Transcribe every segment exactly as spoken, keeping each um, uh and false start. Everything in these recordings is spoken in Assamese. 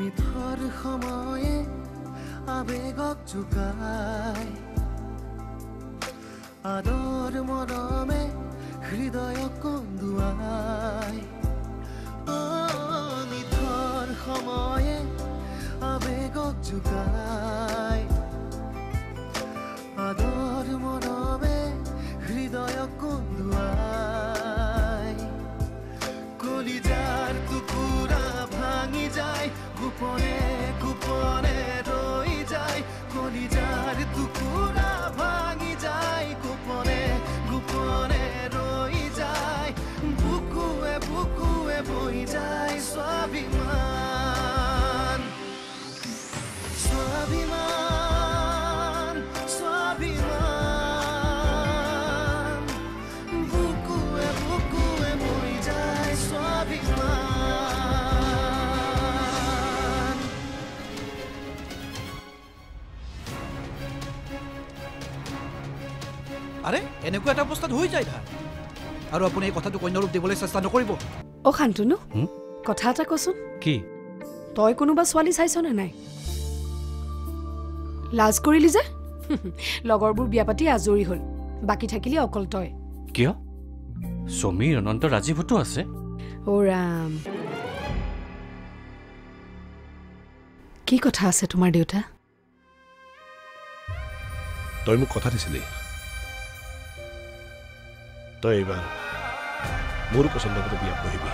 নিথৰ সময়ে আবেগক জোকাই আদৰ মৰমে হৃদয়ক কন্দুৱাই নিথৰ সময়ে আবেগক জোকাই আদৰ মৰমে হৃদয়ক কন্দুৱাই কলিজাৰ টুকুৰা ভাঙি যায় গোপনে গোপনে ৰৈ যায় কলিজাৰ টুকুৰা ভাঙি যায় গোপনে গোপনে ৰৈ যায় বুকুৱে বুকুৱে বৈ যায় স্বাভিমান স্বাভিমান স্বাভিমান বুকুৱে বুকুৱে বৈ যায় স্বাভিমান আরে এনেকুৱা এটা অৱস্থাত হৈ যায় ধাৰ আৰু আপুনি এই কথাটো কন্য ৰূপ দিবলৈ চেষ্টা নকৰিব অ শান্তনু কথা এটা কচোন কি তই কোনোবা ছোৱালী চাইছ নে নাই লাজ কৰিলি যে লগৰবোৰ বিয়া পাতি আজৰি হ'ল বাকি থাকিলি অকল তই কিয় সমীৰ অনন্ত ৰাজীৱতো আছে ও ৰাম কি কথা আছে তোমাৰ দেউতা তই মোক কথা দিছিলি তই এইবাৰ মোৰ পছন্দ মতে বিয়াত বহিবি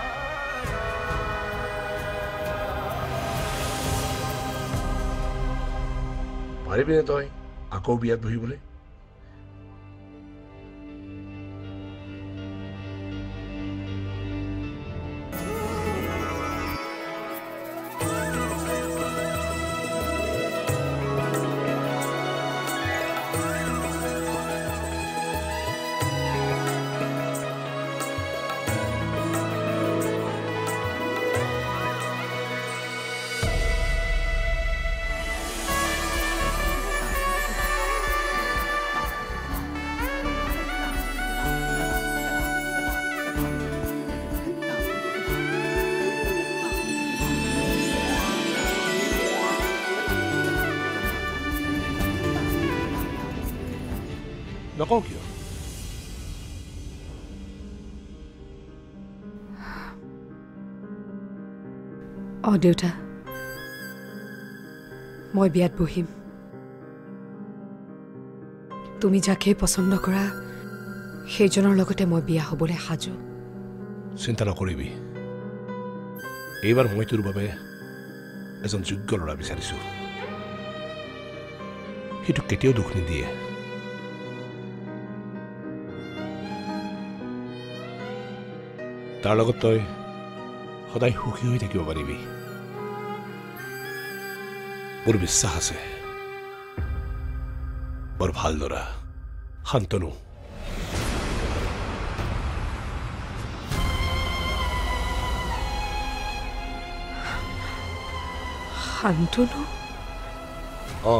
পাৰিবিনে তই আকৌ বিয়াত বহিবলৈ নকওঁ কিয় অ দেউতা মই বিয়াত বহিম তুমি যাকে পছন্দ কৰা সেইজনৰ লগতে মই বিয়া হ'বলৈ সাজু চিন্তা নকৰিবি এইবাৰ মই তোৰ বাবে এজন যোগ্য ল'ৰা বিচাৰিছো সেইটো কেতিয়াও দুখ নিদিয়ে তাৰ লগত তই সদায় সুখী হৈ থাকিব পাৰিবি মোৰ বিশ্বাস আছে বৰ ভাল ল'ৰা শান্তনু শান্তনু অ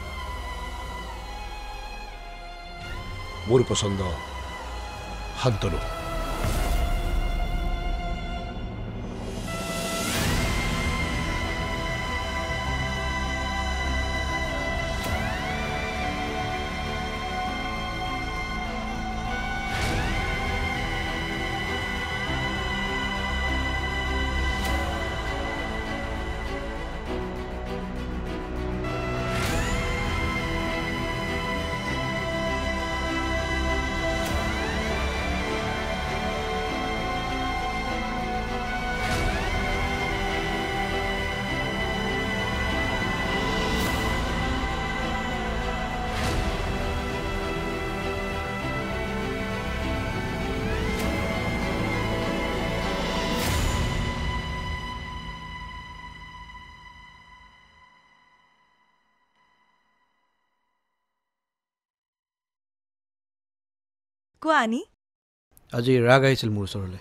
মোৰ পছন্দ শান্তনু কোৱা আনি আজি ৰাগ আহিছিল মোৰ ওচৰলৈ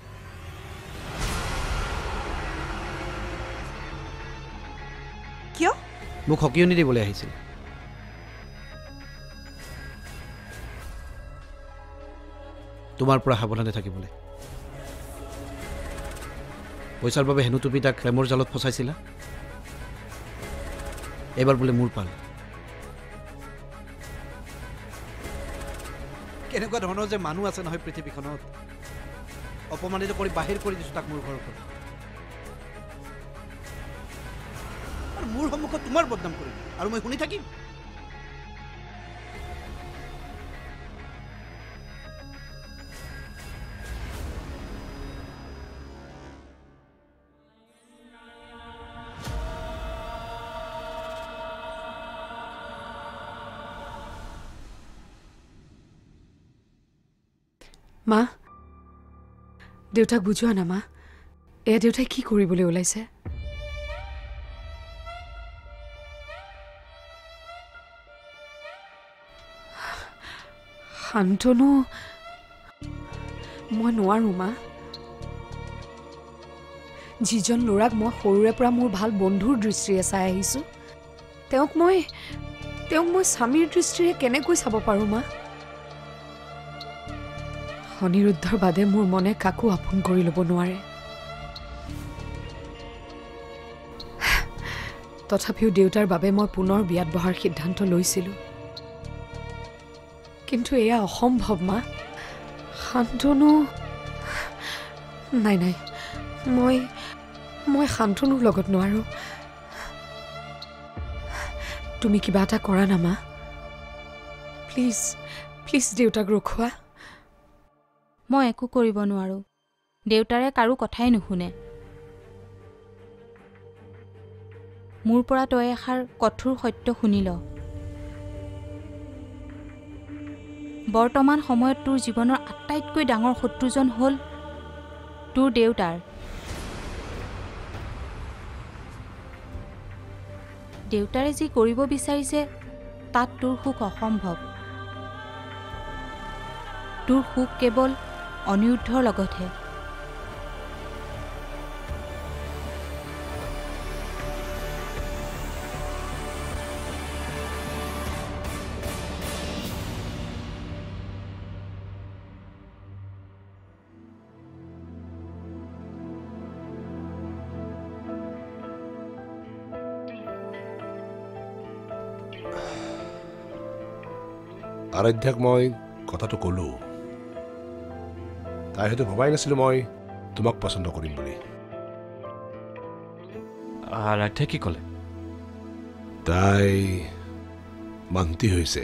কিয় মোক হকিয়নি দিবলৈ আহিছিল তোমাৰ পৰা সাৱধানে থাকিবলৈ পইচাৰ বাবে হেনু তুমি তাক প্ৰেমৰ জালত ফচাইছিলা এবাৰ বোলে মোৰ পাল কেনেকুৱা ধৰণৰ যে মানুহ আছে নহয় পৃথিৱীখনত অপমানিত কৰি বাহিৰ কৰি দিছো তাক মোৰ ঘৰৰ পৰা আৰু মোৰ সন্মুখত তোমাৰ বদনাম কৰিম আৰু মই শুনি থাকিম মা দেউতাক বুজোৱা না মা এয়া দেউতাই কি কৰিবলৈ ওলাইছে শান্তনু মই নোৱাৰো মা যিজন ল'ৰাক মই সৰুৰে পৰা মোৰ ভাল বন্ধুৰ দৃষ্টিৰে চাই আহিছোঁ তেওঁক মই তেওঁক মই স্বামীৰ দৃষ্টিৰে কেনেকৈ চাব পাৰোঁ মা অনিৰুদ্ধৰ বাদে মোৰ মনে কাকো আপোন কৰি ল'ব নোৱাৰে তথাপিও দেউতাৰ বাবে মই পুনৰ বিয়াত বহাৰ সিদ্ধান্ত লৈছিলোঁ কিন্তু এয়া অসম্ভৱ মা শান্তনু নাই নাই মই মই শান্তনুৰ লগত নোৱাৰোঁ তুমি কিবা এটা কৰা না মা প্লিজ প্লিজ দেউতাক ৰখোৱা মই একো কৰিব নোৱাৰো দেউতাৰে কাৰো কথাই নুশুনে মোৰ পৰা তই এষাৰ কঠোৰ সত্য শুনিল বৰ্তমান সময়ত তোৰ জীৱনৰ আটাইতকৈ ডাঙৰ শত্ৰুজন হ'ল তোৰ দেউতাৰ দেউতাৰে যি কৰিব বিচাৰিছে তাত তোৰ সুখ অসম্ভৱ তোৰ সুখ কেৱল অনিৰুদ্ধৰ লগতহে আৰাধ্যাক মই কথাটো ক'লো তাই হয়তো ভবাই নাছিলো মই তোমাক পচন্দ কৰিম বুলি আৰাধ্যা কি ক'লে তাই মান্তি হৈছে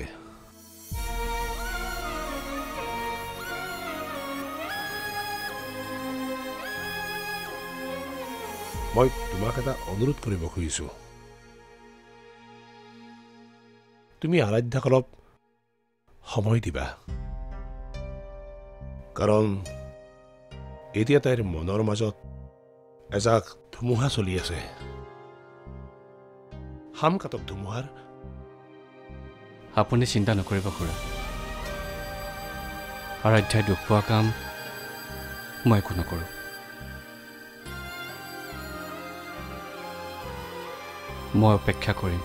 মই তোমাক এটা অনুৰোধ কৰিব খুজিছো তুমি আৰাধ্যাক অলপ সময় দিবা কাৰণ এতিয়া তাইৰ মনৰ মাজত এজাক ধুমুহা চলি আছে হামকাতক ধুমুহাৰ আপুনি চিন্তা নকৰিব খুৰা আৰাধ্যাই দুখ পোৱা কাম মই একো নকৰোঁ মই অপেক্ষা কৰিম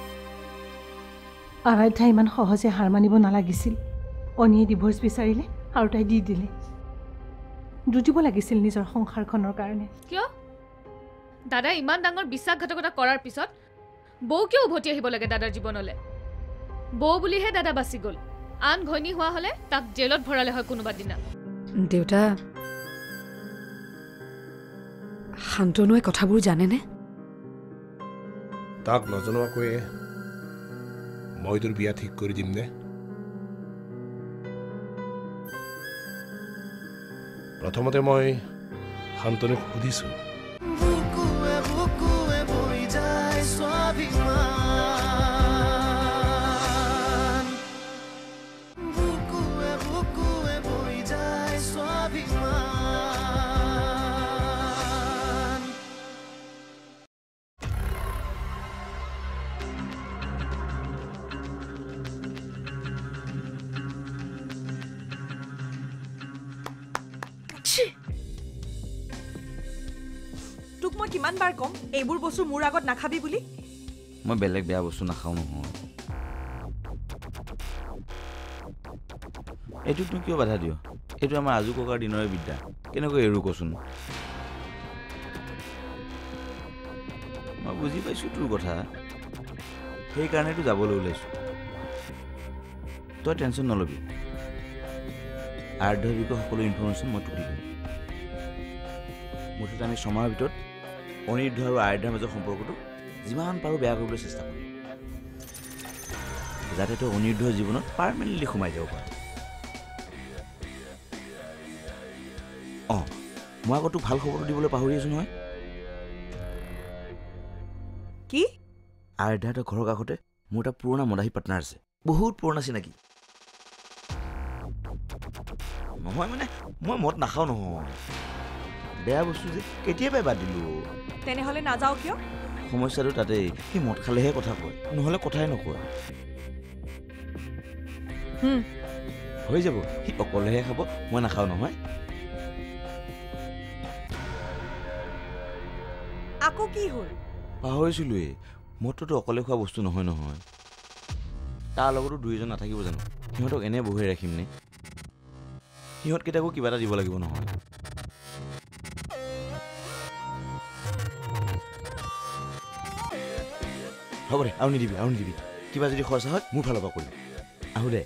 আৰাধ্যা ইমান সহজে হাৰ মানিব নালাগিছিল অনিয়ে ডিভোৰ্চ বিচাৰিলে আৰু তাই দি দিলে যুঁজিব লাগিছিল নিজৰ সংসাৰখনৰ কাৰণে কিয় দাদা ইমান ডাঙৰ বিশ্বাসঘাতকতা কৰাৰ পিছত বৌ কিয় উভতি আহিব লাগে দাদাৰ জীৱনলৈ বৌ বুলিহে দাদা বাচি গ'ল আন ঘৈণী হোৱা হ'লে তাক জেলত ভৰালে হয় কোনোবা দিনা দেউতা শান্তনুৱে কথাবোৰ জানেনে তাক নজনোৱাকৈয়ে মই তোৰ বিয়া ঠিক কৰি দিম নে প্ৰথমতে মই শান্তনুক সুধিছো বুকুৱে বুকুৱে বৈ যায় স্বাভিমান বুকুৱে বুকুৱে বৈ যায় স্বাভিমান তোক মই কিমান বাৰ কম এইবোৰ বস্তু মোৰ আগত নাখাবি বুলি মই বেলেগ বেয়া বস্তু নাখাওঁ নহয় এইটো তুমি কিয় বাধা দিয় এইটো আমাৰ আজু ককাৰ দিনৰে বিদ্যা কেনেকৈ এৰো কচোন মই বুজি পাইছোঁ তোৰ কথা সেইকাৰণেতো যাবলৈ ওলাইছোঁ তই টেনশ্যন নলবি আৰ্ধৰ বিষয়ে সকলো ইনফৰ্মেশ্যন মই তোক দি দিম মুঠতে আমি ছমাহৰ ভিতৰত অনিৰুদ্ধ আৰু আৰ্ধাৰ মাজৰ সম্পৰ্কটো যিমান পাৰোঁ বেয়া কৰিবলৈ চেষ্টা কৰিম যাতে তই অনিৰুদ্ধৰ জীৱনত পাৰ্মানেণ্টলি সোমাই যাব পাৰ অঁ মই আকৌ তোক ভাল খবৰটো দিবলৈ পাহৰি আছোঁ নহয় কি আৰ্ধাহঁতৰ ঘৰৰ কাষতে মোৰ এটা পুৰণা মদাহী পাৰ্টনাৰ আছে বহুত পুৰণা চিনাকি নহয় মানে মই মদ নাখাওঁ নহয় বেয়া বস্তু যে কেতিয়াবাই বাদ দিলোঁ তেনেহ'লে নাযাওঁ কিয় সমস্যাটো তাতেই সি মদ খালেহে কথা কয় নহ'লে কথাই নকয় হৈ যাব সি অকলেহে খাব মই নাখাওঁ নহয় আকৌ কি হ'ল পাহৰিছিলোঁৱেই মদটোতো অকলে খোৱা বস্তু নহয় নহয় তাৰ লগতো দুইজন নাথাকিব জানো সিহঁতক এনে বহুৱাই ৰাখিম নে সিহঁতকেইটাকো কিবা এটা দিব লাগিব নহয় হ'ব দে আৰু নিদিবি আৰু নিদিবি কিবা যদি খৰচা হয় মোৰ ফালৰ পৰা কৰিম আহো দে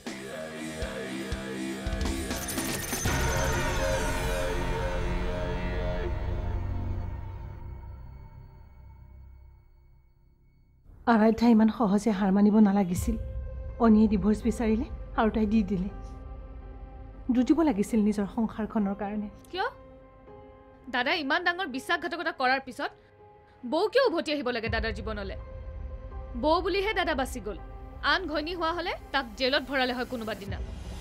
আৰাধ্যা ইমান সহজে হাৰ মানিব নালাগিছিল অনিয়ে ডিভৰ্চ বিচাৰিলে আৰু তাই দি দিলে যুঁজিব লাগিছিল নিজৰ সংসাৰখনৰ কাৰণে কিয় দাদা ইমান ডাঙৰ বিশ্বাসঘাতকতা কৰাৰ পিছত বৌ কিয় উভতি আহিব লাগে দাদাৰ জীৱনলৈ বৌ বুলিহে দাদা বাচি গ'ল আন ঘৈণী হোৱা হ'লে তাক জেলত ভৰালে হয় কোনোবা দিনা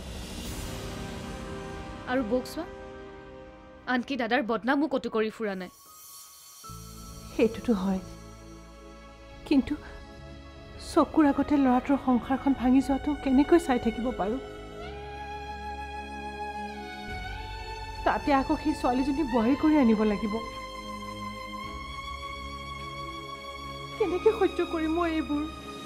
আৰু বৌক চোৱা আনকি দাদাৰ বদনামো কতো কৰি ফুৰা নাই সেইটোতো হয় কিন্তু চকুৰ আগতে ল'ৰাটোৰ সংসাৰখন ভাঙি যোৱাটো কেনেকৈ চাই থাকিব পাৰোঁ তাতে আকৌ সেই ছোৱালীজনী বোৱাৰী কৰি আনিব লাগিব কেনেকৈ সহ্য কৰিম মই এইবোৰ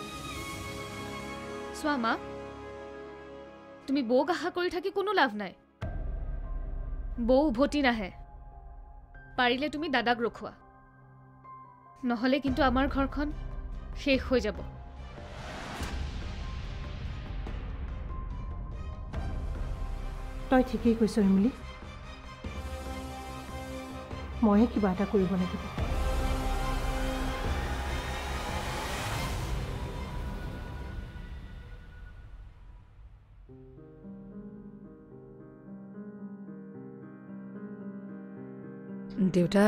চোৱা মা তুমি বৌক আশা কৰি থাকি কোনো লাভ নাই বৌ উভতি নাহে পাৰিলে তুমি দাদাক ৰখোৱা নহ'লে কিন্তু আমাৰ ঘৰখন শেষ হৈ যাব তই ঠিকেই কৈছ ইমলি ময়ে কিবা এটা কৰিব লাগিব দেউতা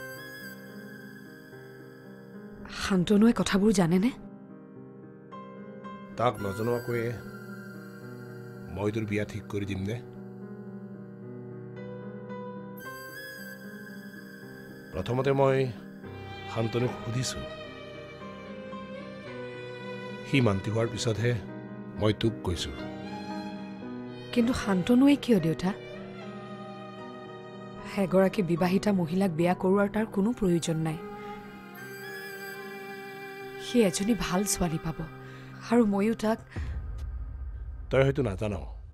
শান্তনুৱে কথাবোৰ জানেনে তাক নজনোৱাকৈয়ে মই তোৰ বিয়া ঠিক কৰি দিম নে প্ৰথমতে মই শান্তনুক সুধিছোঁ সি মান্তি হোৱাৰ পিছতহে মই তোক কৈছোঁ কিন্তু শান্তনুৱে কিয় দেউতা এগৰাকী বিবাহিতা মহিলাক বিয়া কৰোৱাৰ তাৰ কোনো প্ৰয়োজন নাই সি এজনী ভাল ছোৱালী পাব আৰু ময়ো তাক তই হয়তো নাজান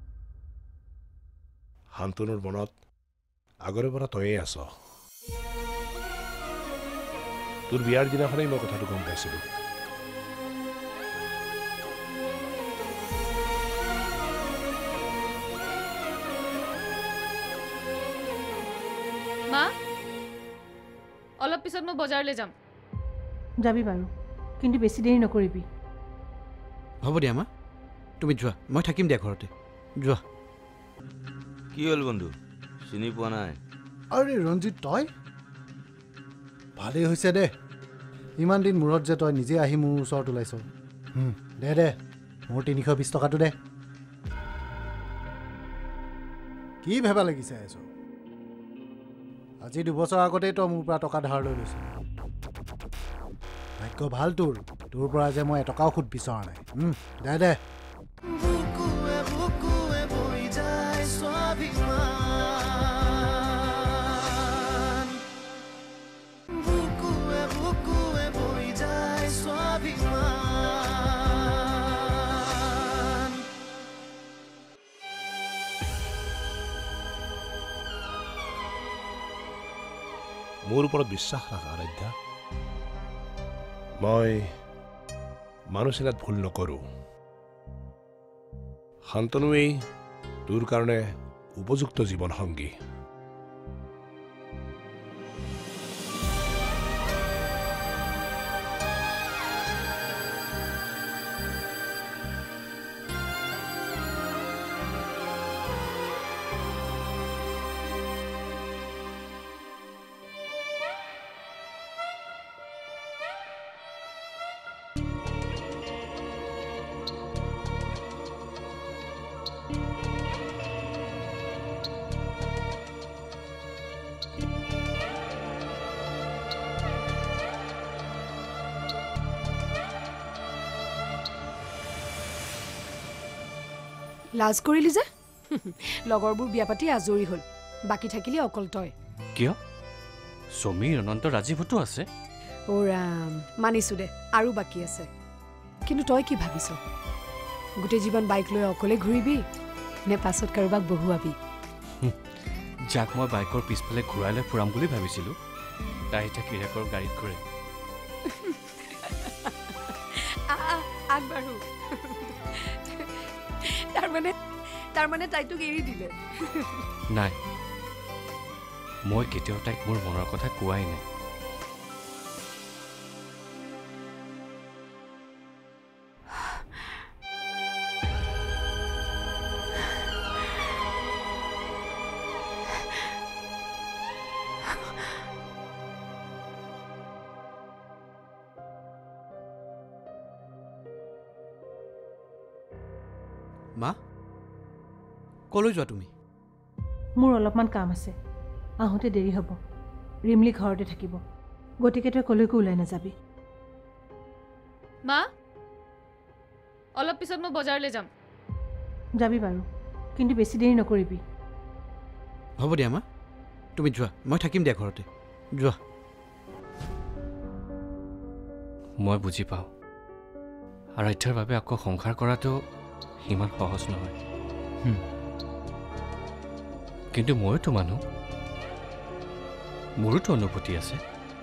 শান্তনুৰ মনত আগৰে পৰা তয়েই আছ তোৰ বিয়াৰ দিনাখনেই মই কথাটো গম পাইছিলোঁ মা অলপ পিছত মই বজাৰলৈ যাম যাবি বাৰু কিন্তু বেছি দেৰি নকৰিবি হ'ব দিয়া মা তুমি যোৱা মই থাকিম দিয়া ঘৰতে যোৱা কি হ'ল বন্ধু চিনি পোৱা নাই আৰে ৰঞ্জিত তই ভালেই হৈছে দে ইমান দিন মূৰত যে তই নিজে আহি মোৰ ওচৰত ওলাইছ দে দে মোৰ তিনিশ বিছ টকাটো দে কি ভেবা লাগিছে এছ আজি দুবছৰ আগতেই তই মোৰ পৰা টকা ধাৰ লৈ লৈছ ভাগ্য ভাল তোৰ তোৰ পৰা যে মই এটকাও সুদ বিচৰা নাই দে দে বুকুৱে বুকুৱে বৈ যায় স্বাভিমান বুকুৱে বুকুৱে বৈ যায় স্বাভিমান মোৰ ওপৰত বিশ্বাস ৰাখা আৰাধ্যা মই মানুহ চিনাত ভুল নকৰোঁ শান্তনুৱেই তোৰ কাৰণে উপযুক্ত জীৱন সংগী লাজ কৰিলি যে লগৰবোৰ বিয়া পাতি আজৰি হ'ল বাকী থাকিলে অকল তই কিয় সমীৰ অনন্ত ৰাজীৱতো আছে অ ৰাম মানিছো দে আৰু বাকী আছে কিন্তু তই কি ভাবিছ গোটেই জীৱন বাইক লৈ অকলে ঘূৰিবি নে পাছত কাৰোবাক বহুৱাবি যাক মই বাইকৰ পিছফালে ঘূৰাই লৈ ফুৰাম বুলি ভাবিছিলোঁ তাই এতিয়া কিৰাকৰ গাড়ীত ঘূৰে আগবাঢ়ো তাৰমানে তাৰমানে তাই তোক এৰি দিলে নাই মই কেতিয়াও তাইক মোৰ মনৰ কথা কোৱাই নাই মা কলৈ যোৱা তুমি মোৰ অলপমান কাম আছে আহোঁতে দেৰি হ'ব ৰিমলি ঘৰতে থাকিব গতিকে তই কলৈকো ওলাই নাযাবি মা অলপ পিছত মই বজাৰলৈ যাম যাবি বাৰু কিন্তু বেছি দেৰি নকৰিবি হ'ব দিয়া মা তুমি যোৱা মই থাকিম দিয়া ঘৰতে যোৱা মই বুজি পাওঁ আৰাধ্যাৰ বাবে আকৌ সংসাৰ কৰাটো ইমান সহজ নহয় কিন্তু মইতো মানুহ মোৰোতো অনুভূতি আছে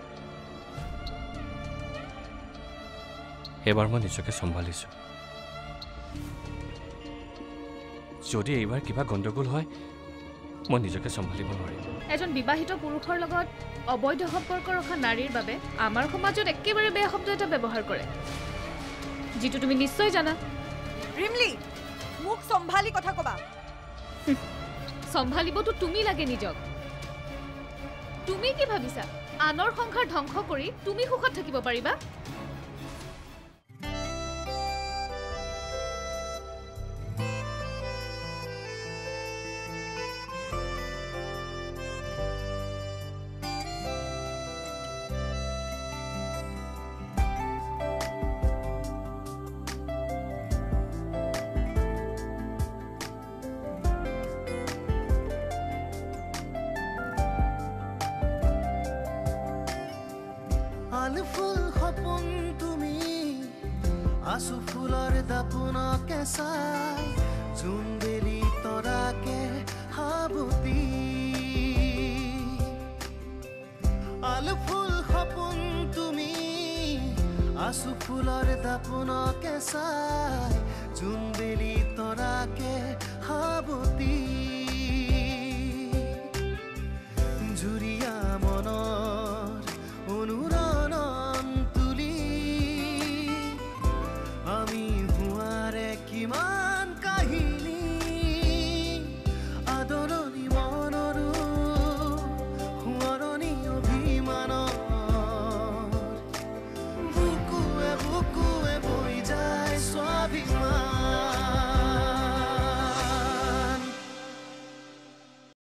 এবাৰ মই নিজকে চম্ভালিছোঁ যদি এইবাৰ কিবা গণ্ডগোল হয় মই নিজকে চম্ভালিব নোৱাৰিম এজন বিবাহিত পুৰুষৰ লগত অবৈধ সম্পৰ্ক ৰখা নাৰীৰ বাবে আমাৰ সমাজত একেবাৰে বেয়া শব্দ এটা ব্যৱহাৰ কৰে যিটো তুমি নিশ্চয় জানা ৰিমলি মোক চম্ভালি কথা কবা চম্ভালিবতো তুমি লাগে নিজক তুমি কি ভাবিছা আনৰ সংসাৰ ধ্বংস কৰি তুমি সুখত থাকিব পাৰিবা ফুল সপোন তুমি আছো ফুলৰ দাপোনকে চাই জোনবেলি তৰাকে হাবুতি আলু ফুল সপোন তুমি আছো ফুলৰ দাপোনকে চাই জোনবেলি